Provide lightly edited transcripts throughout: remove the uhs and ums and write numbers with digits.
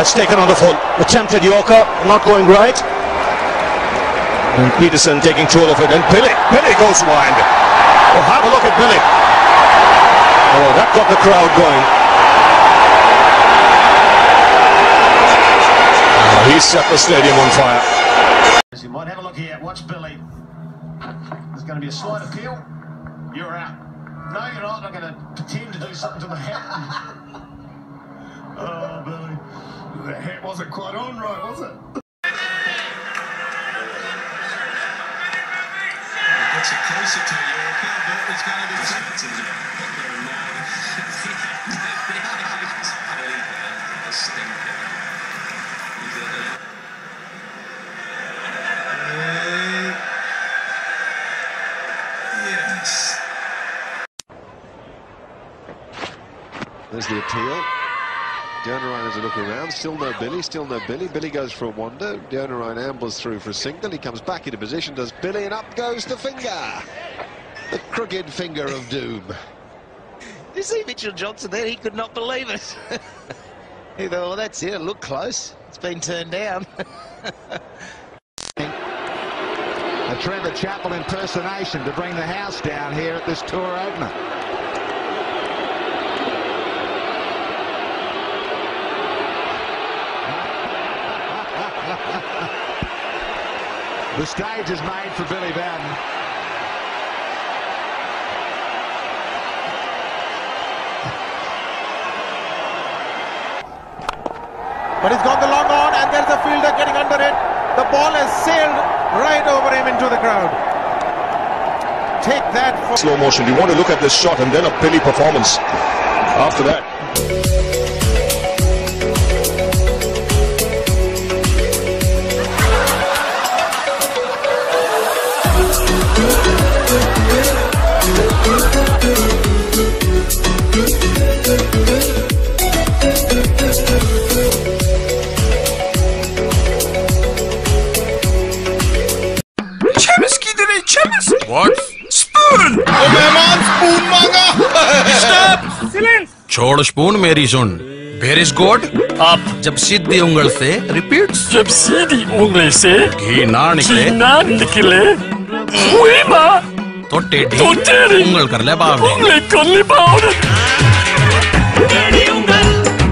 That's taken on the full. Attempted Yorker, not going right. And Peterson taking control of it. And Billy goes wide. Oh, have a look at Billy. Oh, that got the crowd going. Oh, he set the stadium on fire. You might have a look here. Watch Billy. There's going to be a slight appeal. You're out. No, you're not. I'm going to pretend to do something to the hat. Oh, Billy. The hat wasn't quite on right, was it? Gets it closer to Yorker, but it's going to be protected. Yes. There's the appeal. Deonarine has a look around. Still no Billy. Billy goes for a wander. Deonarine ambles through for a single. He comes back into position, does Billy, and up goes the finger. The crooked finger of doom. Did you see Mitchell Johnson there? He could not believe it. He thought, well, that's it. It looked close. It's been turned down. A Trevor Chappell impersonation to bring the house down here at this tour opener. The stage is made for Billy Bowdan. But he's got the long on, and there's a fielder getting under it. The ball has sailed right over him into the crowd. Take that for slow motion. You want to look at this shot and then a Billy performance after that. What? Spoon! Oh, mehman, spoon manga! Stop! Silence! छोड़ spoon मेरी सुन. Where is God? Up. जब सीधी उंगल से repeat. जब सीधी उंगल से घी ना निकले. हुई माँ. तो टेढ़ी उंगल कर ले बाप ने. उंगली कर ले बाप ने. टेढ़ी उंगल.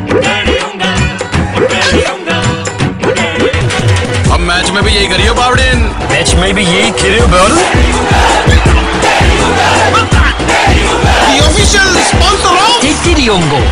अब मैच में भी यही करियो बावड़िन. मैच में भी यही करियो बावड़िन. The official sponsor of Titiriongo.